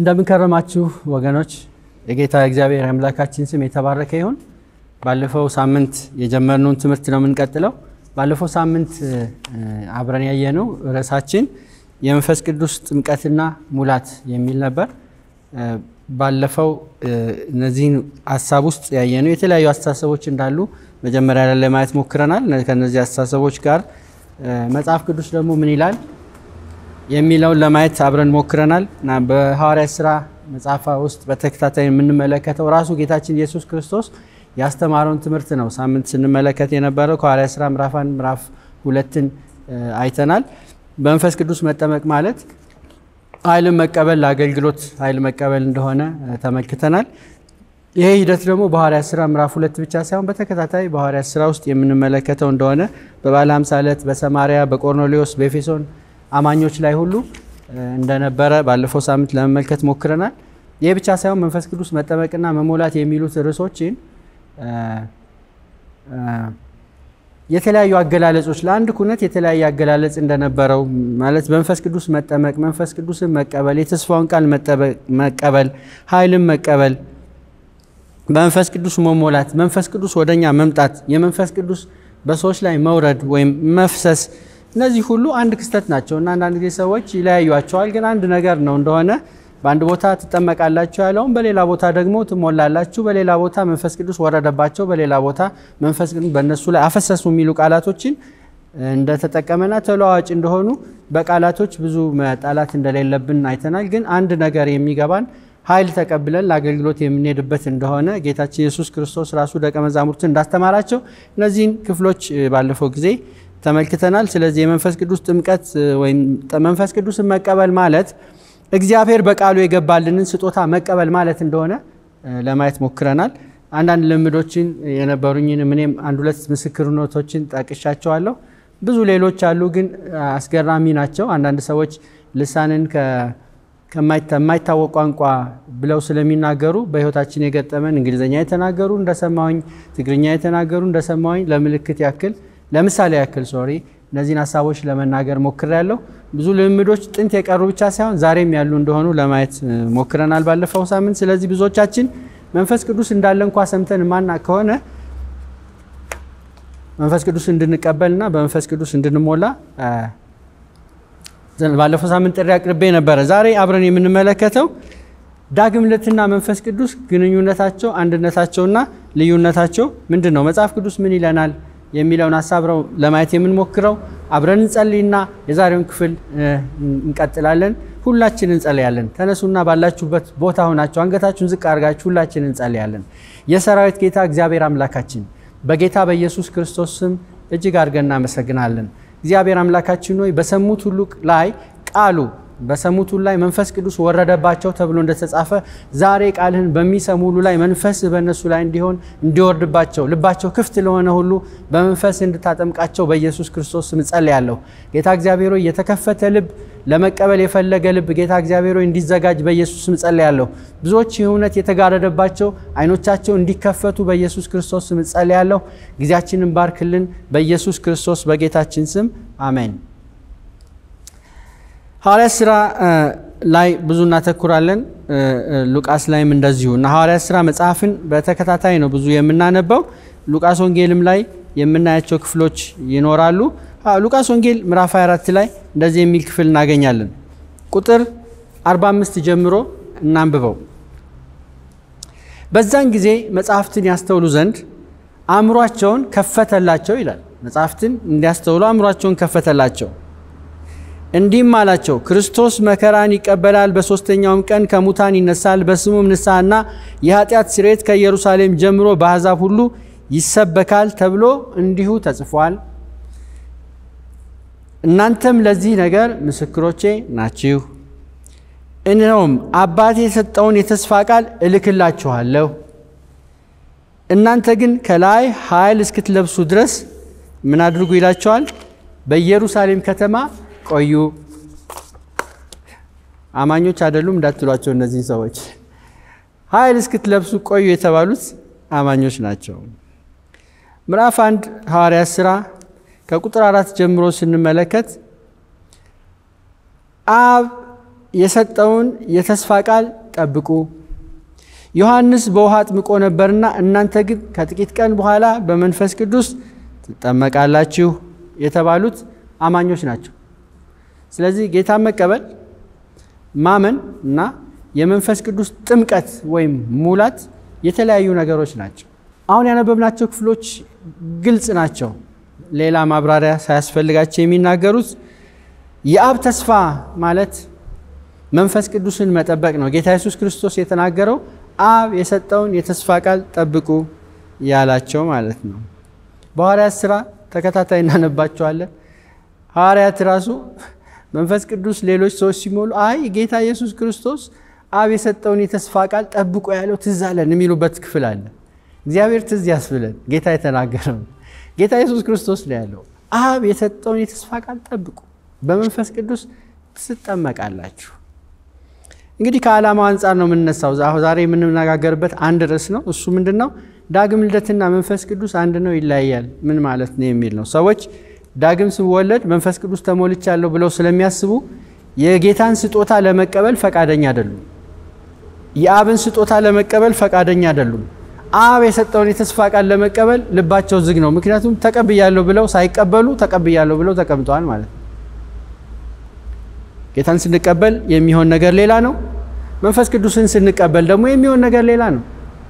እንደምን ከረማችሁ ወገኖች የጌታ እግዚአብሔር አምላካችን ስም የተባረከ ይሁን ባለፈው ሳምንት የጀመርነውን ትምህርት ነው የምንቀጥለው ባለፈው ሳምንት አብረን ያየነው ራሳችን የመንፈስ ቅዱስ ጥምቀትና ሙላት የሚል ነበር ባለፈው እነዚህን ሐሳብ ውስጥ ያየነው የተለያዩ አስተሳሰቦች እንዳሉ መጀመሪያ ላይ ለማየት ሞክረናል ከነዚህ አስተሳሰቦች ጋር መጽሐፍ ቅዱስ ደግሞ ምን ይላል የሚለውን ለማየት አብረን ሞክረናል እና በሐዋርያት ሥራ መጽሐፍ ውስጥ በተከታታይ የምንመለከተው ራሱ ጌታችን ኢየሱስ ክርስቶስ ያስተማረውን ትምህርት ነው ሳምንት ስንመለከት የነበረው ከሐዋርያት ሥራ ምዕራፍ 1 ምዕራፍ 2ን አይተናል በመንፈስ ቅዱስ መጠመቅ ማለት ኃይል መቀበል ለአገልግሎት ኃይል መቀበል እንደሆነ ተመልክተናል ይሄ ሂደት ደግሞ በሐዋርያት ሥራ ምዕራፍ 2 ብቻ ሳይሆን በተከታታይ በሐዋርያት ሥራ ውስጥ የምንመለከተው እንደሆነ በባለ 50 ዕለት በሰማሪያ በቆርኔሌዎስ በኤፌሶን አማኞች ላይ ሁሉ እንደነበረ ባለፈው ሳምንት ለመመልከት ሞክረናል ይሄ ብቻ ሳይሆን መንፈስ ቅዱስ መጠመቅና መሞላት የሚሉት ርዕሶችን የተለያዩ አገላለጾች ለአንድ ኩነት የተለያየ አገላለጽ እንደነበረው ማለት መንፈስ ቅዱስ መጠመቅ መንፈስ ቅዱስን መቀበል የተስፋውን ቃል መቀበል ኃይልን መቀበል በመንፈስ ቅዱስ መሞላት መንፈስ ቅዱስ ወደኛ መምጣት የመንፈስ ቅዱስ በሰዎች ላይ መውረድ ወይም መፍሰስ እነዚህ ሁሉ አንድ ክስተት ናቸውና አንዳንድ ጊዜ ሰዎች ይለያዩዋቸዋል ግን አንድ ነገር ነው እንደሆነ በአንድ ቦታ ተጠመቃላችሁ ያለው በሌላ ቦታ ደግሞ ትሞላላችሁ በሌላ ቦታ መንፈስ ቅዱስ ወረደባቸው በሌላ ቦታ መንፈስ ቅዱስ በእነሱ ላይ አፈሰሱ የሚሉ ቃላቶችን እንደተጠቀመና ተለዋዋጭ እንደሆኑ በቃላቶች ብዙ መጣላት እንደሌለብን አይተናል ግን አንድ ነገር የሚገባን ኃይል ተቀብለን ለአገልግሎት የምንሄድበት እንደሆነ ጌታችን ኢየሱስ ክርስቶስ ራሱ ደቀ መዛሙርቱን እንዳስተማራቸው እነዚህን ክፍሎች ባለፈው ጊዜ ተመልክተናል ስለዚህ የመንፈስ ቅዱስ ጥምቀት ወይም መንፈስ ቅዱስን መቀበል ማለት እግዚአብሔር በቃሉ የገባልንን ስጦታ መቀበል ማለት እንደሆነ ለማየት ሞክረናል አንዳንድ ልምዶችን የነበሩኝን ምንም አንድ ሁለት ምስክርነቶችን ጠቅሻቸዋለሁ ብዙ ሌሎች አሉ ግን አስገራሚ ናቸው አንዳንድ ሰዎች ልሳንን ከማይታወቅ ቋንቋ ብለው ስለሚናገሩ በህይወታችን የገጠመን እንግሊዘኛ የተናገሩ እንደሰማሁኝ ትግርኛ የተናገሩ እንደሰማሁኝ ለምልክት ያክል ለምሳሌ ያክል እነዚህን ሐሳቦች ለመናገር ሞክሬያለሁ ብዙ ልምዶች ጥንት የቀሩ ብቻ ሳይሆን ዛሬም ያሉ እንደሆኑ ለማየት ሞክረናል ባለፈው ሳምንት ስለዚህ ብዙዎቻችን መንፈስ ቅዱስ እንዳለ እንኳን ሰምተን ማና ከሆነ መንፈስ ቅዱስ እንድንቀበልና በመንፈስ ቅዱስ እንድንሞላ ባለፈው ሳምንት ጥሪ አቅርቤ ነበር ዛሬ አብረን የምንመለከተው ዳግም ልደትና መንፈስ ቅዱስ ግንኙነታቸው አንድነታቸውና ልዩነታቸው ምንድነው መጽሐፍ ቅዱስ ምን ይለናል የሚለውን ሐሳብ ነው ለማየት የምንሞክረው አብረን እንጸልይና የዛሬውን ክፍል እንቀጥላለን ሁላችንን እንጸልያለን ተነሱና ባላችሁበት ቦታ ሆናችሁ አንገታችሁን ዝቅ አድርጋችሁ ሁላችንን እንጸልያለን የሰራዊት ጌታ እግዚአብሔር አምላካችን በጌታ በኢየሱስ ክርስቶስ ስም እጅግ አድርገን እናመሰግናለን እግዚአብሔር አምላካችን ሆይ በሰሙት ሁሉ ላይ ቃሉ በሰሙት ሁሉ ላይ መንፈስ ቅዱስ ወረደባቸው ተብሎ እንደተጻፈ ዛሬ ቃልህን በሚሰሙ ሁሉ ላይ መንፈስ በእነሱ ላይ እንዲሆን እንዲወርድባቸው ልባቸው ክፍት ለሆነ ሁሉ በመንፈስ እንድታጠምቃቸው በኢየሱስ ክርስቶስ ስም ጸልያለሁ ጌታ እግዚአብሔር ሆይ የተከፈተ ልብ ለመቀበል የፈለገ ልብ ጌታ እግዚአብሔር ሆይ እንዲዘጋጅ በኢየሱስ ስም ጸልያለሁ ብዙዎች ይሁነት የተጋረደባቸው አይኖቻቸው እንዲከፈቱ በኢየሱስ ክርስቶስ ስም ጸልያለሁ ግዚያችንን ባርክልን በኢየሱስ ክርስቶስ በጌታችን ስም አሜን ሐዋርያት ሥራ ላይ ብዙ እናተኩራለን ሉቃስ ላይም እንደዚሁ እና ሐዋርያት ሥራ መጽሐፍን በተከታታይ ነው ብዙ የምናነበው ሉቃስ ወንጌልም ላይ የምናያቸው ክፍሎች ይኖራሉ ሉቃስ ወንጌል ምዕራፍ 24 ላይ እንደዚህ የሚል ክፍል እናገኛለን ቁጥር 45 ጀምሮ እናንብበው በዛን ጊዜ መጽሐፍትን ያስተውሉ ዘንድ አእምሮአቸውን ከፈተላቸው ይላል መጽሐፍትን እንዲያስተውሉ አእምሮአቸውን ከፈተላቸው እንዲህም አላቸው ክርስቶስ መከራን ይቀበላል በሶስተኛውም ቀን ከሙታን ይነሳል በስሙም ንስሐና የኃጢአት ስርየት ከኢየሩሳሌም ጀምሮ በአሕዛብ ሁሉ ይሰበካል ተብሎ እንዲሁ ተጽፏል እናንተም ለዚህ ነገር ምስክሮቼ ናችሁ እነሆም አባቴ የሰጠውን የተስፋ ቃል እልክላችኋለሁ እናንተ ግን ከላይ ኃይል እስክትለብሱ ድረስ ምን አድርጉ ይላችኋል በኢየሩሳሌም ከተማ ቆዩ አማኞች አይደሉም እንዳትሏቸው እነዚህ ሰዎች ኃይል እስክትለብሱ ቆዩ የተባሉት አማኞች ናቸው ምዕራፍ 1 ሐዋርያት ሥራ ከቁጥር 4 ጀምሮ ስንመለከት አብ የሰጠውን የተስፋ ቃል ጠብቁ ዮሐንስ በውሃ አጥምቆ ነበርና እናንተ ግን ከጥቂት ቀን በኋላ በመንፈስ ቅዱስ ትጠመቃላችሁ የተባሉት አማኞች ናቸው ስለዚህ ጌታ መቀበል ማመን እና የመንፈስ ቅዱስ ጥምቀት ወይም ሙላት የተለያዩ ነገሮች ናቸው አሁን ያነበብናቸው ክፍሎች ግልጽ ናቸው ሌላ ማብራሪያ ሳያስፈልጋቸው የሚናገሩት የአብ ተስፋ ማለት መንፈስ ቅዱስን መጠበቅ ነው ጌታ ኢየሱስ ክርስቶስ የተናገረው አብ የሰጠውን የተስፋ ቃል ጠብቁ ያላቸው ማለት ነው በሐዋርያት ሥራ ተከታታይ እናነባቸዋለን ሐዋርያት ራሱ መንፈስ ቅዱስ ሌሎች ሰዎች ሲሞሉ አይ ጌታ ኢየሱስ ክርስቶስ አብ የሰጠውን የተስፋ ቃል ጠብቁ ያለው ትዝ አለን የሚሉበት ክፍል አለ እግዚአብሔር ትዝ ያስብለን ጌታ የተናገረው ጌታ ኢየሱስ ክርስቶስ ላይ ያለው አብ የሰጠውን የተስፋ ቃል ጠብቁ በመንፈስ ቅዱስ ትጠመቃላችሁ እንግዲህ ከዓላማው አንፃር ነው የምንነሳው ዛሬ የምንነጋገርበት አንድ ርዕስ ነው እሱ ምንድነው ዳግም ልደትና መንፈስ ቅዱስ አንድ ነው ይለያያል ምን ማለት ነው የሚል ነው ሰዎች ዳግም ሲወለድ መንፈስ ቅዱስ ተሞልቻለሁ ብለው ስለሚያስቡ የጌታን ስጦታ ለመቀበል ፈቃደኛ አይደሉም የአብን ስጦታ ለመቀበል ፈቃደኛ አይደሉም አብ የሰጠውን የተስፋ ቃል ለመቀበል ልባቸው ዝግ ነው ምክንያቱም ተቀብያለሁ ብለው ሳይቀበሉ ተቀብያለሁ ብለው ተቀምጠዋል ማለት ነው ጌታን ስንቀበል የሚሆን ነገር ሌላ ነው መንፈስ ቅዱስን ስንቀበል ደግሞ የሚሆን ነገር ሌላ ነው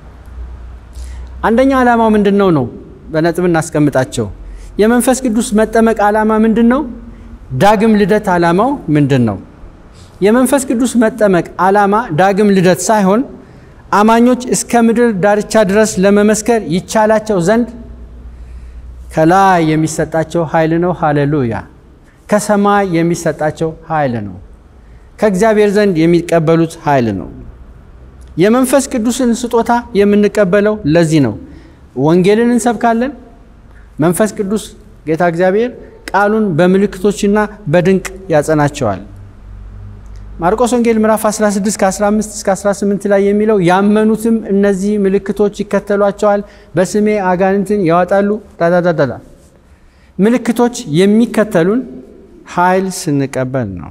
አንደኛ ዓላማው ምንድነው ነው በነጥብ እናስቀምጣቸው የመንፈስ ቅዱስ መጠመቅ ዓላማ ምንድነው ዳግም ልደት ዓላማው ምንድነው የመንፈስ ቅዱስ መጠመቅ ዓላማ ዳግም ልደት ሳይሆን አማኞች እስከ ምድር ዳርቻ ድረስ ለመመስከር ይቻላቸው ዘንድ ከላይ የሚሰጣቸው ኃይል ነው ሃሌሉያ ከሰማይ የሚሰጣቸው ኃይል ነው ከእግዚአብሔር ዘንድ የሚቀበሉት ኃይል ነው የመንፈስ ቅዱስን ስጦታ የምንቀበለው ለዚህ ነው ወንጌልን እንሰብካለን መንፈስ ቅዱስ ጌታ እግዚአብሔር ቃሉን በምልክቶችና በድንቅ ያጸናቸዋል ማርቆስ ወንጌል ምዕራፍ 16 ከ15 እስከ 18 ላይ የሚለው ያመኑትም እነዚህ ምልክቶች ይከተሏቸዋል በስሜ አጋንንትን ያወጣሉ ዳዳዳዳ ምልክቶች የሚከተሉን ኃይል ስንቀበል ነው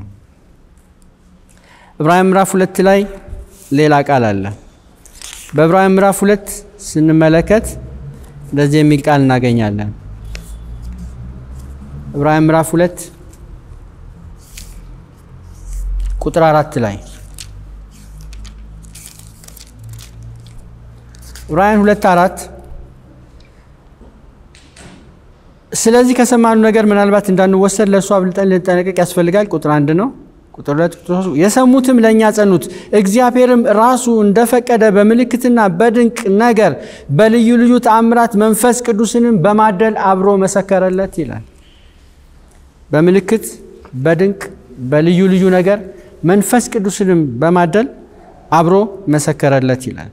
ዕብራውያን ምዕራፍ 2 ላይ ሌላ ቃል አለ በዕብራውያን ምዕራፍ 2 ስንመለከት እንደዚህ የሚል ቃል እናገኛለን ዕብራውያን ምዕራፍ 2 ቁጥር 4 ላይ ዕብራውያን 2:4 ስለዚህ ከሰማኑ ነገር ምናልባት እንዳንወሰድ ለእሱ አብልጠን ልንጠነቀቅ ያስፈልጋል ቁጥር 1 ነው ቁጥር 2 የሰሙትም ለኛ ጸኑት እግዚአብሔርም ራሱ እንደፈቀደ በምልክትና በድንቅ ነገር በልዩ ልዩ ተአምራት መንፈስ ቅዱስንም በማደል አብሮ መሰከረለት ይላል በምልክት በድንቅ በልዩ ልዩ ነገር መንፈስ ቅዱስንም በማደል አብሮ መሰከረለት ይላል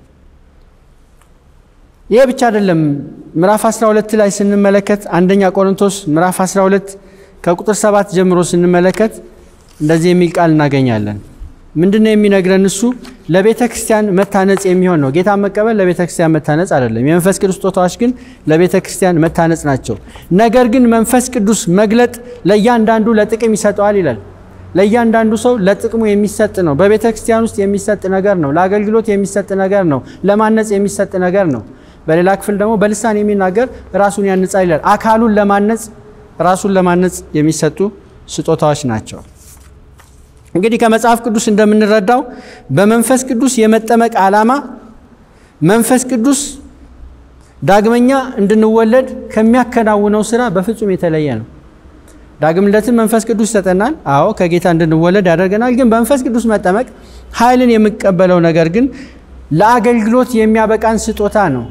ይሄ ብቻ አይደለም ምዕራፍ 12 ላይ ስንመለከት አንደኛ ቆሮንቶስ ምዕራፍ 12 ከቁጥር 7 ጀምሮ ስንመለከት እንደዚህ የሚል ቃል እናገኛለን ምንድነው የሚነግረን እሱ ለቤተ ክርስቲያን መታነጽ የሚሆን ነው ጌታ መቀበል ለቤተ ክርስቲያን መታነጽ አይደለም የመንፈስ ቅዱስ ስጦታዎች ግን ለቤተ ክርስቲያን መታነጽ ናቸው ነገር ግን መንፈስ ቅዱስ መግለጥ ለእያንዳንዱ ለጥቅም ይሰጠዋል ይላል ለእያንዳንዱ ሰው ለጥቅሙ የሚሰጥ ነው በቤተ ክርስቲያን ውስጥ የሚሰጥ ነገር ነው ለአገልግሎት የሚሰጥ ነገር ነው ለማነጽ የሚሰጥ ነገር ነው በሌላ ክፍል ደግሞ በልሳን የሚናገር ራሱን ያንጻል ይላል አካሉን ለማነጽ ራሱን ለማነጽ የሚሰጡ ስጦታዎች ናቸው እንግዲህ ከመጽሐፍ ቅዱስ እንደምንረዳው በመንፈስ ቅዱስ የመጠመቅ ዓላማ መንፈስ ቅዱስ ዳግመኛ እንድንወለድ ከሚያከናውነው ሥራ በፍጹም የተለየ ነው ዳግም ልደትን መንፈስ ቅዱስ ይሰጠናል አዎ ከጌታ እንድንወለድ ያደርገናል ግን በመንፈስ ቅዱስ መጠመቅ ኃይልን የሚቀበለው ነገር ግን ለአገልግሎት የሚያበቃን ስጦታ ነው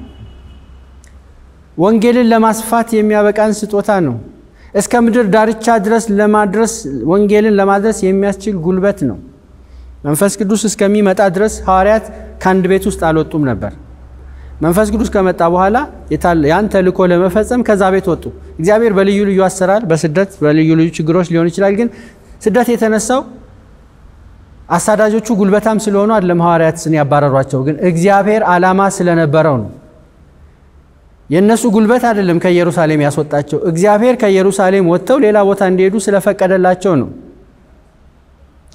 ወንጌልን ለማስፋት የሚያበቃን ስጦታ ነው እስከ ምድር ዳርቻ ድረስ ለማድረስ ወንጌልን ለማድረስ የሚያስችል ጉልበት ነው መንፈስ ቅዱስ እስከሚመጣ ድረስ ሐዋርያት ካንድ ቤት ውስጥ አልወጡም ነበር መንፈስ ቅዱስ ከመጣ በኋላ ያን ተልእኮ ለመፈጸም ከዛ ቤት ወጡ እግዚአብሔር በልዩ ልዩ አሰራር በስደት በልዩ ልዩ ችግሮች ሊሆን ይችላል ግን ስደት የተነሳው አሳዳጆቹ ጉልበታም ስለሆኑ አይደለም ሐዋርያትን ያባረሯቸው ግን እግዚአብሔር ዓላማ ስለነበረው ነው የነሱ ጉልበት አይደለም ከኢየሩሳሌም ያስወጣቸው እግዚአብሔር ከኢየሩሳሌም ወጥተው ሌላ ቦታ እንዲሄዱ ስለፈቀደላቸው ነው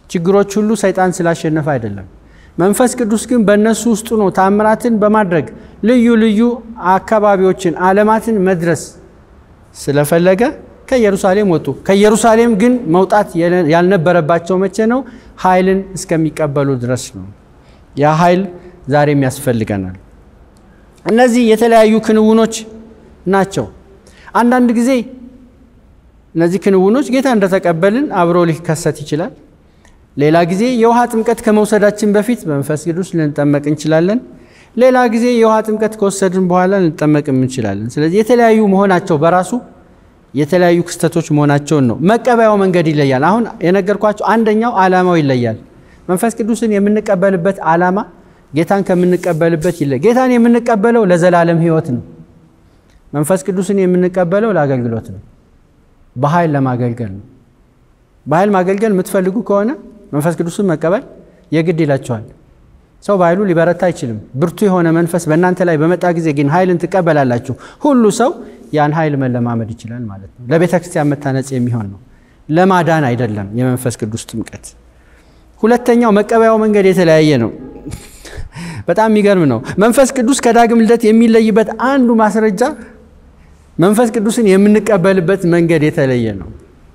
ችግሮች ሁሉ ሰይጣን ስላሸነፈ አይደለም መንፈስ ቅዱስ ግን በእነሱ ውስጥ ነው ታምራትን በማድረግ ልዩ ልዩ አካባቢዎችን ዓለማትን መድረስ ስለፈለገ ከኢየሩሳሌም ወጡ ከኢየሩሳሌም ግን መውጣት ያልነበረባቸው መቼ ነው ኃይልን እስከሚቀበሉ ድረስ ነው ያ ኃይል ዛሬም ያስፈልገናል እነዚህ የተለያዩ ክንውኖች ናቸው አንዳንድ ጊዜ እነዚህ ክንውኖች ጌታ እንደተቀበልን አብሮ ሊከሰት ይችላል ሌላ ጊዜ የውሃ ጥምቀት ከመውሰዳችን በፊት በመንፈስ ቅዱስ ልንጠመቅ እንችላለን ሌላ ጊዜ የውሃ ጥምቀት ከወሰድን በኋላ ልንጠመቅ እንችላለን ስለዚህ የተለያዩ መሆናቸው በራሱ የተለያዩ ክስተቶች መሆናቸው ነው መቀበያው መንገድ ይለያል አሁን የነገርኳችሁ አንደኛው ዓላማው ይለያል መንፈስ ቅዱስን የምንቀበልበት ዓላማ ጌታን ከምንቀበልበት ይለያል ጌታን የምንቀበለው ለዘላለም ሕይወት ነው መንፈስ ቅዱስን የምንቀበለው ለአገልግሎት ነው በኃይል ለማገልገል ነው በኃይል ማገልገል የምትፈልጉ ከሆነ መንፈስ ቅዱስን መቀበል የግድ ይላችኋል ሰው በኃይሉ ሊበረታ አይችልም ብርቱ የሆነ መንፈስ በእናንተ ላይ በመጣ ጊዜ ግን ኃይልን ትቀበላላችሁ ሁሉ ሰው ያን ኃይል መለማመድ ይችላል ማለት ነው ለቤተክርስቲያን መታነጽ የሚሆን ነው ለማዳን አይደለም የመንፈስ ቅዱስ ጥምቀት ሁለተኛው መቀበያው መንገድ የተለያየ ነው በጣም የሚገርም ነው መንፈስ ቅዱስ ከዳግም ልደት የሚለይበት አንዱ ማስረጃ መንፈስ ቅዱስን የምንቀበልበት መንገድ የተለየ ነው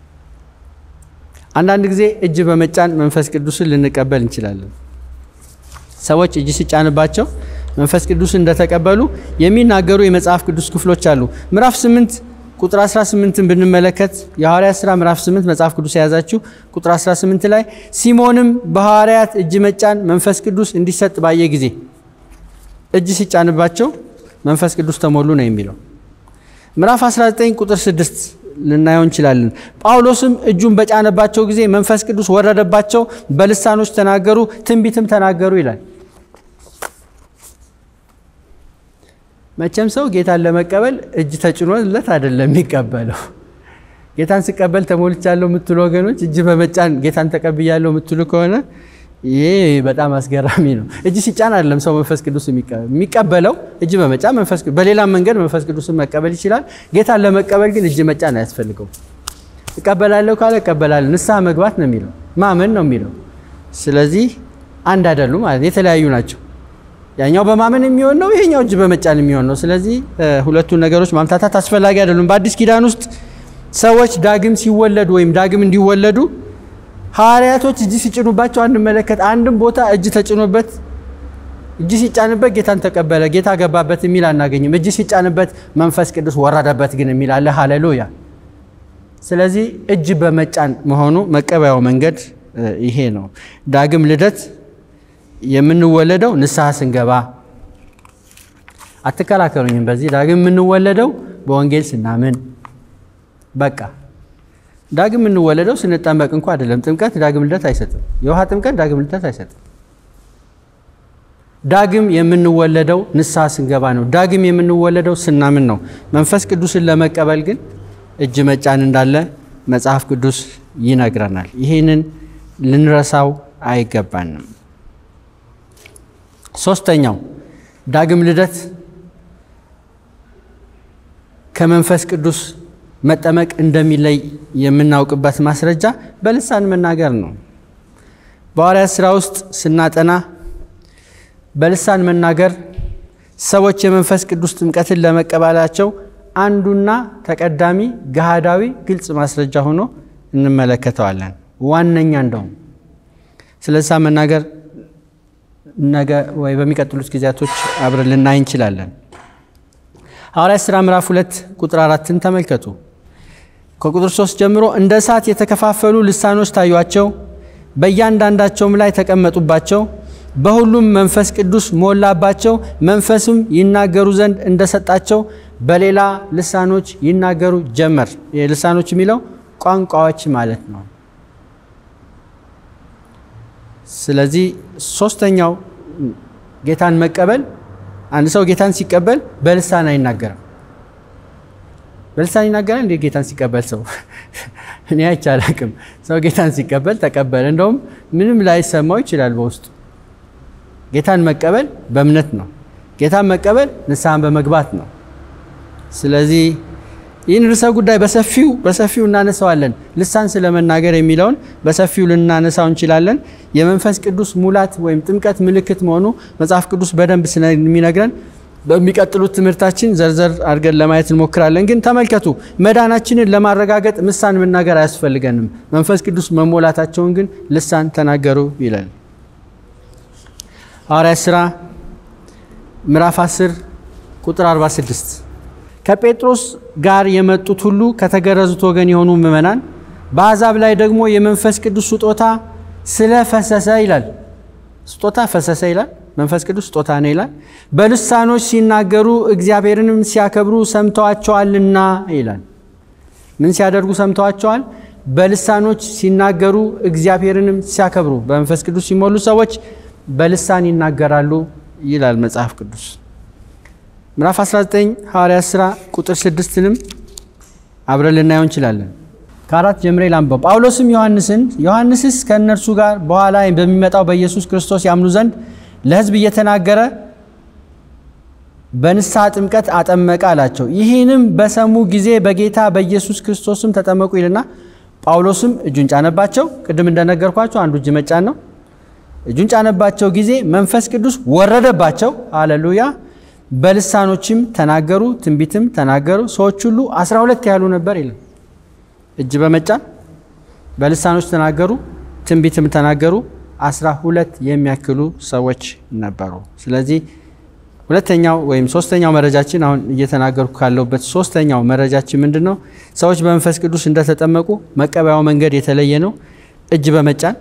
አንዳንድ ጊዜ እጅ በመጫን መንፈስ ቅዱስን ልንቀበል እንችላለን ሰዎች እጅ ሲጫንባቸው መንፈስ ቅዱስን እንደተቀበሉ የሚናገሩ የመጽሐፍ ቅዱስ ክፍሎች አሉ ምዕራፍ 8 ቁጥር 18ን ብንመለከት የሐዋርያት ሥራ ምዕራፍ 8 መጽሐፍ ቅዱስ ያዛችሁ ቁጥር 18 ላይ ሲሞንም በሐዋርያት እጅ መጫን መንፈስ ቅዱስ እንዲሰጥ ባየ ጊዜ እጅ ሲጫንባቸው መንፈስ ቅዱስ ተሞሉ ነው የሚለው ምዕራፍ 19 ቁጥር 6 ልናየው እንችላለን ጳውሎስም እጁን በጫነባቸው ጊዜ መንፈስ ቅዱስ ወረደባቸው በልሳኖች ተናገሩ ትንቢትም ተናገሩ ይላል መቼም ሰው ጌታን ለመቀበል እጅ ተጭኖለት አይደለም የሚቀበለው ጌታን ሲቀበል ተሞልቻለሁ የምትሉ ወገኖች እጅ በመጫን ጌታን ተቀብያለሁ የምትሉ ከሆነ ይሄ በጣም አስገራሚ ነው እጅ ሲጫን አይደለም ሰው መንፈስ ቅዱስ የሚቀበለው እጅ በመጫን መንፈስ በሌላ መንገድ መንፈስ ቅዱስን መቀበል ይችላል ጌታን ለመቀበል ግን እጅ መጫን አያስፈልገው እቀበላለሁ ካለ እቀበላለሁ ንስሐ መግባት ነው የሚለው ማመን ነው የሚለው ስለዚህ አንድ አይደሉም ማለት የተለያዩ ናቸው ያኛው በማመን የሚሆን ነው ይሄኛው እጅ በመጫን የሚሆን ነው ስለዚህ ሁለቱ ነገሮች ማምታታት አስፈላጊ አይደሉም በአዲስ ኪዳን ውስጥ ሰዎች ዳግም ሲወለዱ ወይም ዳግም እንዲወለዱ ሐዋርያቶች እጅ ሲጭኑባቸው አንመለከት አንድም ቦታ እጅ ተጭኖበት እጅ ሲጫንበት ጌታን ተቀበለ ጌታ ገባበት የሚል አናገኝም እጅ ሲጫንበት መንፈስ ቅዱስ ወረደበት ግን የሚል አለ ሃሌሉያ ስለዚህ እጅ በመጫን መሆኑ መቀበያው መንገድ ይሄ ነው ዳግም ልደት የምንወለደው ንስሐ ስንገባ አትከራከሩኝም በዚህ ዳግም የምንወለደው በወንጌል ስናምን በቃ ዳግም የምንወለደው ስንጠመቅ እንኳን አይደለም ጥምቀት ዳግም ልደት አይሰጥም የውሃ ጥምቀት ዳግም ልደት አይሰጥም ዳግም የምንወለደው ንስሐ ስንገባ ነው ዳግም የምንወለደው ስናምን ነው መንፈስ ቅዱስን ለመቀበል ግን እጅ መጫን እንዳለ መጽሐፍ ቅዱስ ይነግረናል ይሄንን ልንረሳው አይገባንም ሶስተኛው ዳግም ልደት ከመንፈስ ቅዱስ መጠመቅ እንደሚለይ የምናውቅበት ማስረጃ በልሳን መናገር ነው በሐዋርያት ሥራ ውስጥ ስናጠና በልሳን መናገር ሰዎች የመንፈስ ቅዱስ ጥምቀትን ለመቀበላቸው አንዱና ተቀዳሚ ገሃዳዊ ግልጽ ማስረጃ ሆኖ እንመለከተዋለን ዋነኛ እንደው ስለልሳን መናገር ነገ ወይ በሚቀጥሉት ጊዜያቶች አብረን ልናይ እንችላለን ሐዋርያት ሥራ ምዕራፍ 2 ቁጥር 4ን ተመልከቱ ከቁጥር 3 ጀምሮ እንደ እሳት የተከፋፈሉ ልሳኖች ታዩአቸው በእያንዳንዳቸውም ላይ ተቀመጡባቸው በሁሉም መንፈስ ቅዱስ ሞላባቸው መንፈስም ይናገሩ ዘንድ እንደሰጣቸው በሌላ ልሳኖች ይናገሩ ጀመር የልሳኖች የሚለው ቋንቋዎች ማለት ነው ስለዚህ ሶስተኛው ጌታን መቀበል አንድ ሰው ጌታን ሲቀበል በልሳን አይናገርም በልሳን ይናገራል እንዴ ጌታን ሲቀበል ሰው እኔ አይቻልም ሰው ጌታን ሲቀበል ተቀበለ እንደውም ምንም ላይሰማው ይችላል በውስጡ ጌታን መቀበል በእምነት ነው ጌታን መቀበል ንስሐን በመግባት ነው ስለዚህ ይህን ርዕሰ ጉዳይ በሰፊው እናነሳዋለን። ልሳን ስለመናገር የሚለውን በሰፊው ልናነሳው እንችላለን። የመንፈስ ቅዱስ ሙላት ወይም ጥምቀት ምልክት መሆኑ መጽሐፍ ቅዱስ በደንብ ስለሚነግረን በሚቀጥሉት ትምህርታችን ዘርዘር አድርገን ለማየት እንሞክራለን። ግን ተመልከቱ፣ መዳናችንን ለማረጋገጥ ልሳን መናገር አያስፈልገንም። መንፈስ ቅዱስ መሞላታቸውን ግን ልሳን ተናገሩ ይላል። ሐዋርያት ሥራ ምዕራፍ 10 ቁጥር 46 ከጴጥሮስ ጋር የመጡት ሁሉ ከተገረዙት ወገን የሆኑ ምእመናን በአሕዛብ ላይ ደግሞ የመንፈስ ቅዱስ ስጦታ ስለፈሰሰ ይላል። ስጦታ ፈሰሰ ይላል። መንፈስ ቅዱስ ስጦታ ነው ይላል። በልሳኖች ሲናገሩ እግዚአብሔርንም ሲያከብሩ ሰምተዋቸዋልና ይላል። ምን ሲያደርጉ ሰምተዋቸዋል? በልሳኖች ሲናገሩ እግዚአብሔርንም ሲያከብሩ። በመንፈስ ቅዱስ ሲሞሉ ሰዎች በልሳን ይናገራሉ ይላል መጽሐፍ ቅዱስ። ምዕራፍ 19 ሐዋርያት ሥራ ቁጥር 6ንም አብረን ልናየው እንችላለን። ከአራት ጀምሬ ላንብበው። ጳውሎስም ዮሐንስስ ከእነርሱ ጋር በኋላ በሚመጣው በኢየሱስ ክርስቶስ ያምኑ ዘንድ ለሕዝብ እየተናገረ በንስሐ ጥምቀት አጠመቀ አላቸው። ይህንም በሰሙ ጊዜ በጌታ በኢየሱስ ክርስቶስም ተጠመቁ ይልና ጳውሎስም እጁን ጫነባቸው። ቅድም እንደነገርኳችሁ አንዱ እጅ መጫን ነው። እጁን ጫነባቸው ጊዜ መንፈስ ቅዱስ ወረደባቸው። ሃሌሉያ። በልሳኖችም ተናገሩ፣ ትንቢትም ተናገሩ። ሰዎች ሁሉ 12 ያሉ ነበር ይላል። እጅ በመጫን በልሳኖች ተናገሩ፣ ትንቢትም ተናገሩ። 12 የሚያክሉ ሰዎች ነበሩ። ስለዚህ ሁለተኛው ወይም ሶስተኛው መረጃችን አሁን እየተናገርኩ ካለውበት ሶስተኛው መረጃችን ምንድነው? ሰዎች በመንፈስ ቅዱስ እንደተጠመቁ መቀበያው መንገድ የተለየ ነው። እጅ በመጫን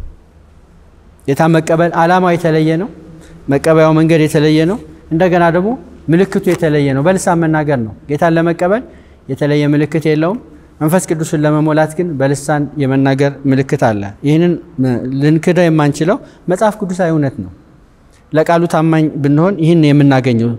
የታመቀበል ዓላማው የተለየ ነው። መቀበያው መንገድ የተለየ ነው። እንደገና ደግሞ ምልክቱ የተለየ ነው። በልሳን መናገር ነው። ጌታን ለመቀበል የተለየ ምልክት የለውም። መንፈስ ቅዱስን ለመሞላት ግን በልሳን የመናገር ምልክት አለ። ይህንን ልንክዳ የማንችለው መጽሐፍ ቅዱሳዊ እውነት ነው። ለቃሉ ታማኝ ብንሆን ይህን የምናገኘው።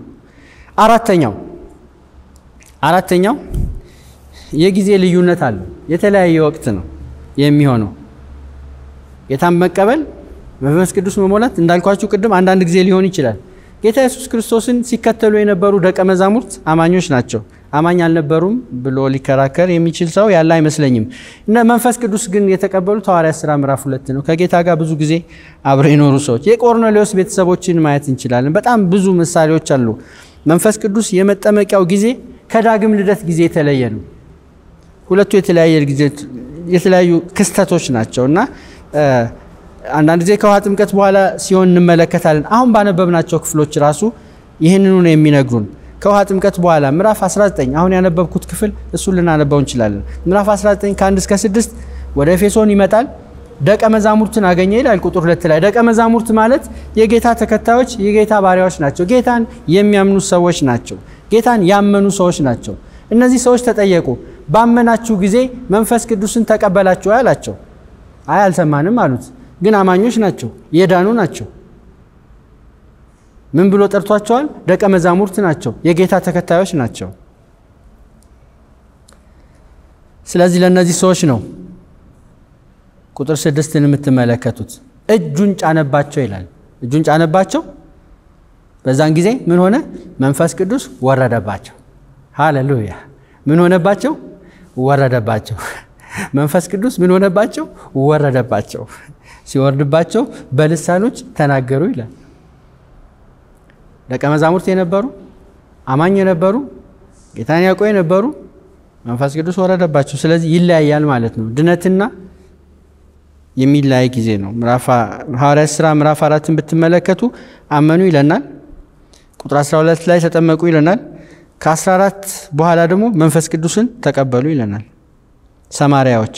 አራተኛው የጊዜ ልዩነት አለ። የተለያየ ወቅት ነው የሚሆነው። ጌታን መቀበል መንፈስ ቅዱስ መሞላት እንዳልኳችሁ ቅድም አንዳንድ ጊዜ ሊሆን ይችላል። ጌታ ኢየሱስ ክርስቶስን ሲከተሉ የነበሩ ደቀ መዛሙርት አማኞች ናቸው። አማኝ አልነበሩም ብሎ ሊከራከር የሚችል ሰው ያለ አይመስለኝም። እና መንፈስ ቅዱስ ግን የተቀበሉት ሐዋርያት ሥራ ምዕራፍ 2 ነው። ከጌታ ጋር ብዙ ጊዜ አብረው የኖሩ ሰዎች። የቆርኔሌዎስ ቤተሰቦችን ማየት እንችላለን። በጣም ብዙ ምሳሌዎች አሉ። መንፈስ ቅዱስ የመጠመቂያው ጊዜ ከዳግም ልደት ጊዜ የተለየ ነው። ሁለቱ የተለያዩ ክስተቶች ናቸውና አንዳንድ ጊዜ ከውሃ ጥምቀት በኋላ ሲሆን እንመለከታለን። አሁን ባነበብናቸው ክፍሎች ራሱ ይህንኑ ነው የሚነግሩን። ከውሃ ጥምቀት በኋላ ምዕራፍ 19 አሁን ያነበብኩት ክፍል እሱን ልናነበው እንችላለን። ምዕራፍ 19 ከ1 እስከ 6 ወደ ኤፌሶን ይመጣል። ደቀ መዛሙርትን አገኘ ይላል ቁጥር 2 ላይ። ደቀ መዛሙርት ማለት የጌታ ተከታዮች፣ የጌታ ባሪያዎች ናቸው። ጌታን የሚያምኑ ሰዎች ናቸው። ጌታን ያመኑ ሰዎች ናቸው። እነዚህ ሰዎች ተጠየቁ፣ ባመናችሁ ጊዜ መንፈስ ቅዱስን ተቀበላችሁ አላቸው። አይ አልሰማንም አሉት። ግን አማኞች ናቸው፣ የዳኑ ናቸው። ምን ብሎ ጠርቷቸዋል? ደቀ መዛሙርት ናቸው፣ የጌታ ተከታዮች ናቸው። ስለዚህ ለነዚህ ሰዎች ነው ቁጥር 6ን የምትመለከቱት። እጁን ጫነባቸው ይላል። እጁን ጫነባቸው። በዛን ጊዜ ምን ሆነ? መንፈስ ቅዱስ ወረደባቸው። ሃሌሉያ። ምን ሆነባቸው? ወረደባቸው። መንፈስ ቅዱስ ምን ሆነባቸው? ወረደባቸው። ሲወርድባቸው በልሳኖች ተናገሩ ይላል። ደቀ መዛሙርት የነበሩ አማኝ የነበሩ ጌታን ያውቁ የነበሩ መንፈስ ቅዱስ ወረደባቸው። ስለዚህ ይለያያል ማለት ነው። ድነትና የሚለያይ ጊዜ ነው። ሐዋርያት ሥራ ምዕራፍ 4ን ብትመለከቱ አመኑ ይለናል። ቁጥር 12 ላይ ተጠመቁ ይለናል። ከ14 በኋላ ደግሞ መንፈስ ቅዱስን ተቀበሉ ይለናል። ሰማርያዎች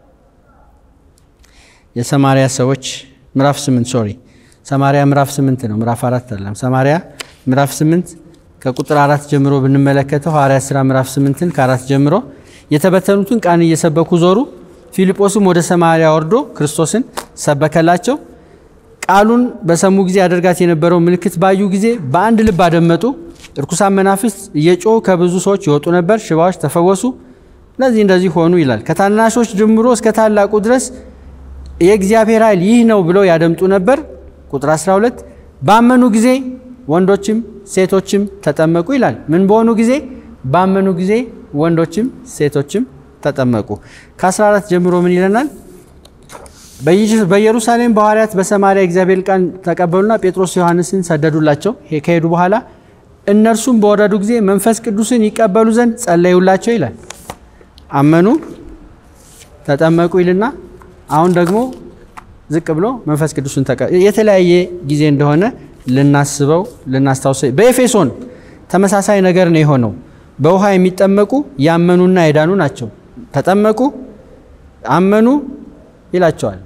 የሰማርያ ሰዎች ምዕራፍ 8 ሰማርያ ምዕራፍ 8 ነው። ምዕራፍ 4 አይደለም። ሰማርያ ምዕራፍ 8 ከቁጥር 4 ጀምሮ ብንመለከተው ሐዋርያት ሥራ ምዕራፍ 8ን ከ4 ጀምሮ የተበተኑትን ቃል እየሰበኩ ዞሩ። ፊልጶስም ወደ ሰማርያ ወርዶ ክርስቶስን ሰበከላቸው። ቃሉን በሰሙ ጊዜ ያደርጋት የነበረው ምልክት ባዩ ጊዜ በአንድ ልብ አደመጡ። እርኩሳን መናፍስት እየጮሁ ከብዙ ሰዎች ይወጡ ነበር። ሽባዎች ተፈወሱ። እንደዚህ ሆኑ ይላል። ከታናሾች ጀምሮ እስከ ታላቁ ድረስ የእግዚአብሔር ኃይል ይህ ነው ብለው ያደምጡ ነበር። ቁጥር 12 ባመኑ ጊዜ ወንዶችም ሴቶችም ተጠመቁ ይላል። ምን በሆኑ ጊዜ? ባመኑ ጊዜ ወንዶችም ሴቶችም ተጠመቁ። ከ14 ጀምሮ ምን ይለናል? በኢየሩሳሌም በሐዋርያት በሰማርያ እግዚአብሔር ቃል ተቀበሉና ጴጥሮስ ዮሐንስን ሰደዱላቸው። ከሄዱ በኋላ እነርሱም በወረዱ ጊዜ መንፈስ ቅዱስን ይቀበሉ ዘንድ ጸለዩላቸው ይላል። አመኑ ተጠመቁ ይልና አሁን ደግሞ ዝቅ ብሎ መንፈስ ቅዱስን የተለያየ ጊዜ እንደሆነ ልናስታውሰው። በኤፌሶን ተመሳሳይ ነገር ነው የሆነው። በውሃ የሚጠመቁ ያመኑና የዳኑ ናቸው። ተጠመቁ አመኑ ይላቸዋል።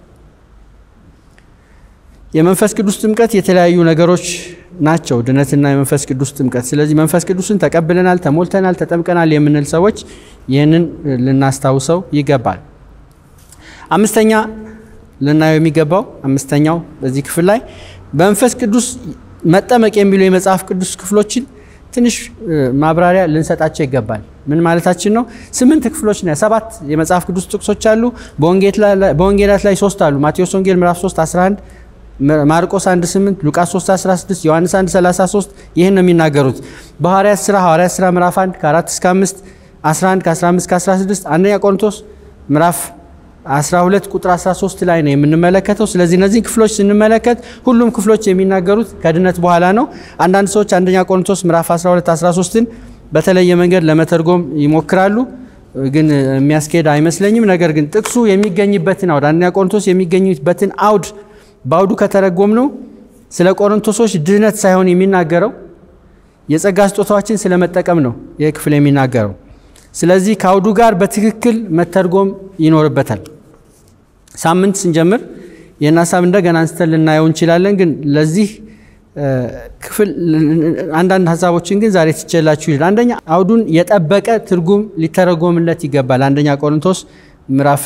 የመንፈስ ቅዱስ ጥምቀት የተለያዩ ነገሮች ናቸው፣ ድነትና የመንፈስ ቅዱስ ጥምቀት። ስለዚህ መንፈስ ቅዱስን ተቀብለናል፣ ተሞልተናል፣ ተጠምቀናል የምንል ሰዎች ይህንን ልናስታውሰው ይገባል። አምስተኛ ልናየው የሚገባው አምስተኛው በዚህ ክፍል ላይ በመንፈስ ቅዱስ መጠመቅ የሚሉ የመጽሐፍ ቅዱስ ክፍሎችን ትንሽ ማብራሪያ ልንሰጣቸው ይገባል። ምን ማለታችን ነው? 8 ክፍሎች ነው፣ 7 የመጽሐፍ ቅዱስ ጥቅሶች አሉ። በወንጌላት ላይ 3 አሉ። ማቴዎስ ወንጌል ምዕራፍ 3 11፣ ማርቆስ 1:8፣ ሉቃስ 3:16፣ ዮሐንስ 1:33 ይህን ነው የሚናገሩት። በሐዋርያት ሥራ ምዕራፍ 1 ከ4 እስከ 5፣ 11 ከ15 እስከ 16፣ አንደኛ ቆሮንቶስ ምዕራፍ 12 ቁጥር 13 ላይ ነው የምንመለከተው። ስለዚህ እነዚህ ክፍሎች ስንመለከት ሁሉም ክፍሎች የሚናገሩት ከድነት በኋላ ነው። አንዳንድ ሰዎች አንደኛ ቆሮንቶስ ምዕራፍ 12 13ን በተለየ መንገድ ለመተርጎም ይሞክራሉ፣ ግን የሚያስኬድ አይመስለኝም። ነገር ግን ጥቅሱ የሚገኝበትን አውድ አንደኛ ቆሮንቶስ የሚገኝበትን አውድ ባውዱ ከተረጎም ነው ስለ ቆሮንቶሶች ድነት ሳይሆን የሚናገረው የጸጋ ስጦታዎችን ስለመጠቀም ነው ይህ ክፍል የሚናገረው። ስለዚህ ካውዱ ጋር በትክክል መተርጎም ይኖርበታል። ሳምንት ስንጀምር የናሳብ እንደገና አንስተን ልናየው እንችላለን፣ ግን ለዚህ ክፍል አንዳንድ ሐሳቦችን ግን ዛሬ ትችላችሁ ይላል። አንደኛ አውዱን የጠበቀ ትርጉም ሊተረጎምለት ይገባል። አንደኛ ቆሮንቶስ ምዕራፍ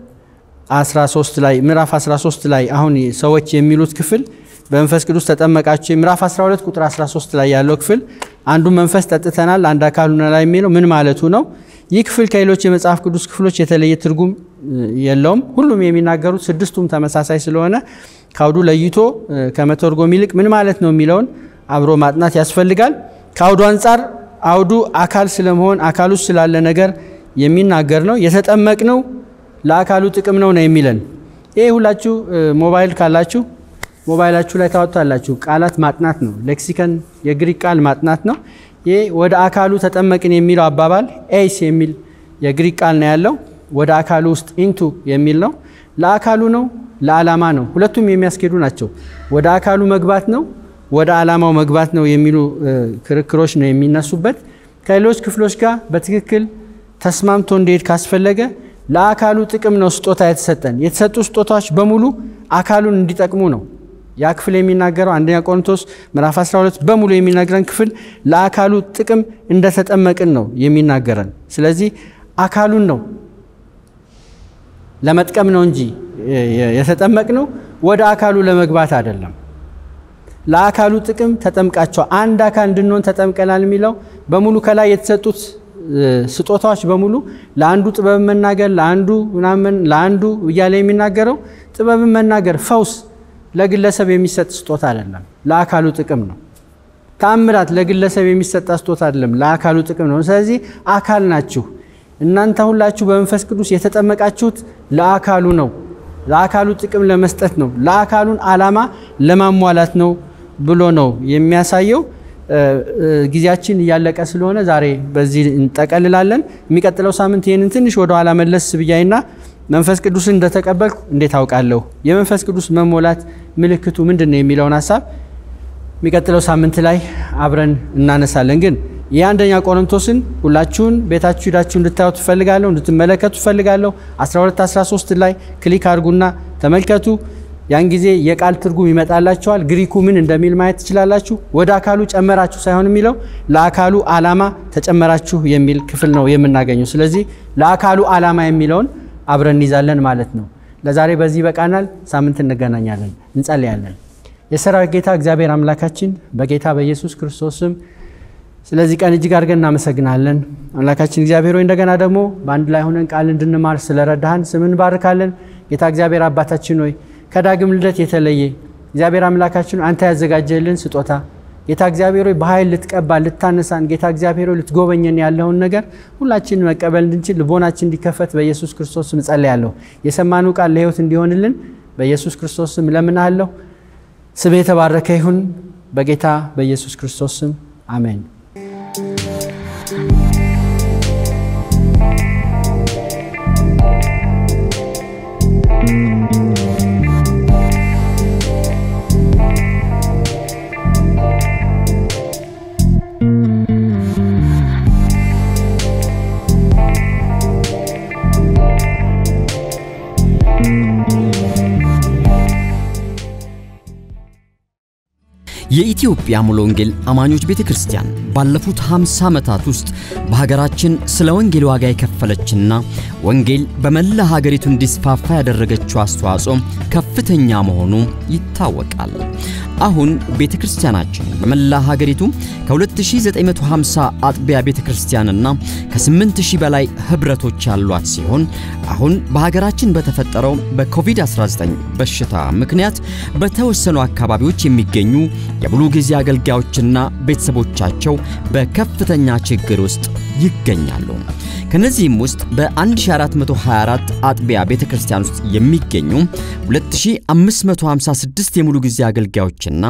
13 ላይ አሁን ሰዎች የሚሉት ክፍል በመንፈስ ቅዱስ ተጠመቃችሁ ምዕራፍ 12 ቁጥር 13 ላይ ያለው ክፍል አንዱ መንፈስ ጠጥተናል አንድ አካል ሆነናል የሚለው ምን ማለቱ ነው? ይህ ክፍል ከሌሎች የመጽሐፍ ቅዱስ ክፍሎች የተለየ ትርጉም የለውም። ሁሉም የሚናገሩት ስድስቱም ተመሳሳይ ስለሆነ ካውዱ ለይቶ ከመተርጎም ይልቅ ምን ማለት ነው የሚለውን አብሮ ማጥናት ያስፈልጋል። ካውዱ አንፃር አውዱ አካል ስለመሆን አካሉ ስላለ ነገር የሚናገር ነው። የተጠመቅነው ለአካሉ ጥቅም ነው የሚለን። ይሄ ሁላችሁ ሞባይል ካላችሁ ሞባይላችሁ ላይ ታወጣላችሁ። ቃላት ማጥናት ነው፣ ሌክሲከን የግሪክ ቃል ማጥናት ነው። ይሄ ወደ አካሉ ተጠመቅን የሚለው አባባል ኤስ የሚል የግሪክ ቃል ነው ያለው። ወደ አካሉ ውስጥ ኢንቱ የሚል ነው። ለአካሉ ነው ለዓላማ ነው፣ ሁለቱም የሚያስኬዱ ናቸው። ወደ አካሉ መግባት ነው ወደ ዓላማው መግባት ነው የሚሉ ክርክሮች ነው የሚነሱበት። ከሌሎች ክፍሎች ጋር በትክክል ተስማምቶ እንዴት ካስፈለገ ለአካሉ ጥቅም ነው ስጦታ የተሰጡ ስጦታዎች በሙሉ አካሉን እንዲጠቅሙ ነው ያ ክፍል የሚናገረው። አንደኛ ቆሮንቶስ ምዕራፍ 12 በሙሉ የሚናገረን ክፍል ለአካሉ ጥቅም እንደተጠመቅን ነው የሚናገረን። ስለዚህ አካሉን ነው ለመጥቀም ነው እንጂ የተጠመቅነው ወደ አካሉ ለመግባት አይደለም። ለአካሉ ጥቅም ተጠምቃቸው አንድ አካል እንድንሆን ተጠምቀናል የሚለው በሙሉ ከላይ የተሰጡት ስጦታዎች በሙሉ ለአንዱ ጥበብ መናገር ለአንዱ እያለ የሚናገረው ጥበብ መናገር ፈውስ ለግለሰብ የሚሰጥ ስጦታ አይደለም፣ ለአካሉ ጥቅም ነው። ተአምራት ለግለሰብ የሚሰጥ ስጦታ አይደለም፣ ለአካሉ ጥቅም ነው። ስለዚህ አካል ናችሁ እናንተ ሁላችሁ በመንፈስ ቅዱስ የተጠመቃችሁት ለአካሉ ነው፣ ለአካሉ ጥቅም ለመስጠት ነው፣ ለአካሉን ዓላማ ለማሟላት ነው ብሎ ነው የሚያሳየው። ጊዜያችን እያለቀ ስለሆነ ዛሬ በዚህ እንጠቀልላለን። የሚቀጥለው ሳምንት ይሄንን ትንሽ ወደ ኋላ መለስ ብያይና መንፈስ ቅዱስን እንደተቀበልኩ እንዴት አውቃለሁ፣ የመንፈስ ቅዱስ መሞላት ምልክቱ ምንድነው የሚለውን ሐሳብ የሚቀጥለው ሳምንት ላይ አብረን እናነሳለን። ግን የአንደኛ ቆሮንቶስን ሁላችሁን ቤታችሁ ሄዳችሁ እንድታዩት ፈልጋለሁ፣ እንድትመለከቱ ፈልጋለሁ። 12 13 ላይ ክሊክ አድርጉና ተመልከቱ። ያን ጊዜ የቃል ትርጉም ይመጣላችኋል። ግሪኩ ምን እንደሚል ማየት ትችላላችሁ። ወደ አካሉ ጨመራችሁ ሳይሆን የሚለው ለአካሉ ዓላማ ተጨመራችሁ የሚል ክፍል ነው የምናገኘው። ስለዚህ ለአካሉ ዓላማ የሚለውን አብረን እንይዛለን ማለት ነው። ለዛሬ በዚህ በቃናል። ሳምንት እንገናኛለን፣ እንጸልያለን። የሰራዊት ጌታ እግዚአብሔር አምላካችን በጌታ በኢየሱስ ክርስቶስ ስም ስለዚህ ቀን እጅግ አድርገን እናመሰግናለን። አምላካችን እግዚአብሔር ሆይ እንደገና ደግሞ በአንድ ላይ ሆነን ቃል እንድንማር ስለረዳህን ስምን ባርካለን። ጌታ እግዚአብሔር አባታችን ሆይ ከዳግም ልደት የተለየ እግዚአብሔር አምላካችን አንተ ያዘጋጀልን ስጦታ ጌታ እግዚአብሔር ሆይ በኃይል ልትቀባ ልታነሳን ጌታ እግዚአብሔር ሆይ ልትጎበኘን ያለውን ነገር ሁላችንን መቀበል እንድንችል ልቦናችን እንዲከፈት በኢየሱስ ክርስቶስ ስም ጸልያለሁ የሰማነው ቃል ለሕይወት እንዲሆንልን በኢየሱስ ክርስቶስ ስም ለምናለሁ ስም የተባረከ ይሁን በጌታ በኢየሱስ ክርስቶስ ስም አሜን የኢትዮጵያ ሙሉ ወንጌል አማኞች ቤተክርስቲያን ባለፉት 50 ዓመታት ውስጥ በሀገራችን ስለ ወንጌል ዋጋ የከፈለችና ወንጌል በመላ ሀገሪቱ እንዲስፋፋ ያደረገችው አስተዋጽኦ ከፍተኛ መሆኑ ይታወቃል። አሁን ቤተክርስቲያናችን በመላ ሀገሪቱ ከ2950 አጥቢያ ቤተክርስቲያንና ከ8000 በላይ ህብረቶች ያሏት ሲሆን አሁን በሀገራችን በተፈጠረው በኮቪድ-19 በሽታ ምክንያት በተወሰኑ አካባቢዎች የሚገኙ የሙሉ ጊዜ አገልጋዮችና ቤተሰቦቻቸው በከፍተኛ ችግር ውስጥ ይገኛሉ። ከነዚህም ውስጥ በ1424 አጥቢያ ቤተክርስቲያን ውስጥ የሚገኙ 2556 የሙሉ ጊዜ አገልጋዮችና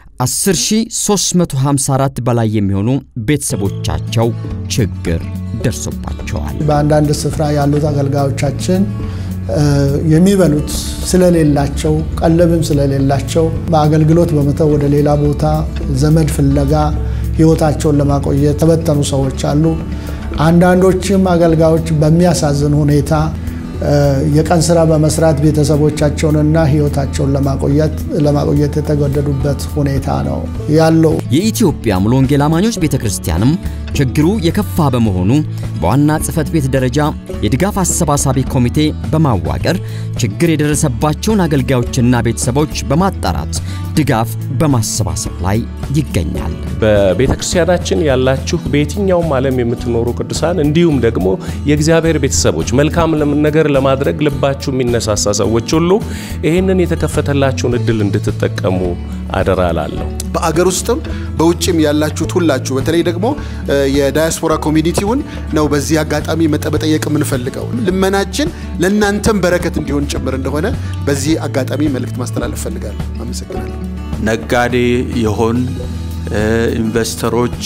10354 በላይ የሚሆኑ ቤተሰቦቻቸው ችግር ደርሶባቸዋል። በአንዳንድ ስፍራ ያሉት አገልጋዮቻችን የሚበሉት ስለሌላቸው ቀለብም ስለሌላቸው በአገልግሎት በመተው ወደ ሌላ ቦታ ዘመድ ፍለጋ ህይወታቸውን ለማቆየት ተበተኑ ሰዎች አሉ። አንዳንዶችም አገልጋዮች በሚያሳዝን ሁኔታ የቀን ስራ በመስራት ቤተሰቦቻቸውንና ህይወታቸውን ለማቆየት የተገደዱበት ሁኔታ ነው ያለው። የኢትዮጵያ ሙሉ ወንጌል አማኞች ቤተክርስቲያንም ችግሩ የከፋ በመሆኑ በዋና ጽፈት ቤት ደረጃ የድጋፍ አሰባሳቢ ኮሚቴ በማዋቀር ችግር የደረሰባቸውን አገልጋዮችና ቤተሰቦች በማጣራት ድጋፍ በማሰባሰብ ላይ ይገኛል። በቤተክርስቲያናችን ያላችሁ በየትኛውም ዓለም የምትኖሩ ቅዱሳን እንዲሁም ደግሞ የእግዚአብሔር ቤተሰቦች መልካም ነገር ለማድረግ ልባችሁ የሚነሳሳ ሰዎች ሁሉ ይሄንን የተከፈተላችሁን እድል እንድትጠቀሙ አደራላለሁ። በአገር ውስጥም በውጭም ያላችሁት ሁላችሁ በተለይ ደግሞ የዳያስፖራ ኮሚኒቲውን ነው በዚህ አጋጣሚ መጠየቅ የምንፈልገው። ልመናችን ለእናንተም በረከት እንዲሆን ጭምር እንደሆነ በዚህ አጋጣሚ መልእክት ማስተላለፍ ፈልጋለሁ። አመሰግናለሁ። ነጋዴ የሆን ኢንቨስተሮች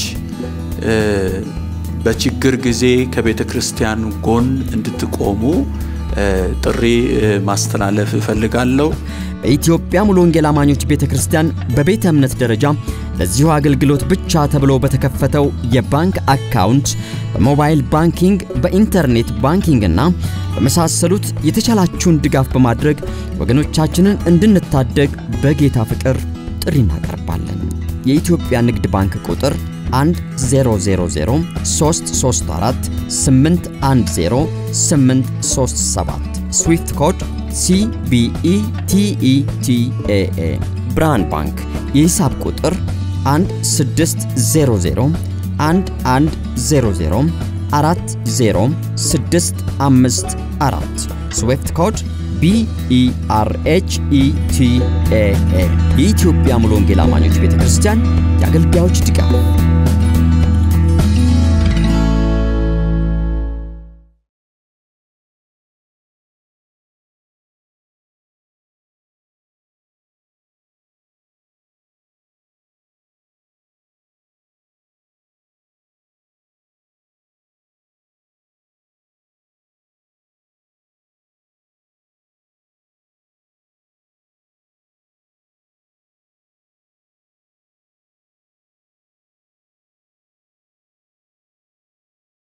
በችግር ጊዜ ከቤተክርስቲያን ጎን እንድትቆሙ ጥሪ ማስተላለፍ ፈልጋለሁ። በኢትዮጵያ ሙሉ ወንጌል አማኞች ቤተክርስቲያን በቤተ እምነት ደረጃ ለዚሁ አገልግሎት ብቻ ተብሎ በተከፈተው የባንክ አካውንት በሞባይል ባንኪንግ በኢንተርኔት ባንኪንግና በመሳሰሉት የተቻላችሁን ድጋፍ በማድረግ ወገኖቻችንን እንድንታደግ በጌታ ፍቅር ጥሪ እናቀርባለን። የኢትዮጵያ ንግድ ባንክ ቁጥር 10003348103837 ስዊፍት ኮድ CBETETAA ብርሃን ባንክ የሂሳብ ቁጥር 16001100406554 ስዊፍት ኮድ BERHETAA የኢትዮጵያ ሙሉ ወንጌል አማኞች ቤተክርስቲያን የአገልጋዮች ድጋፍ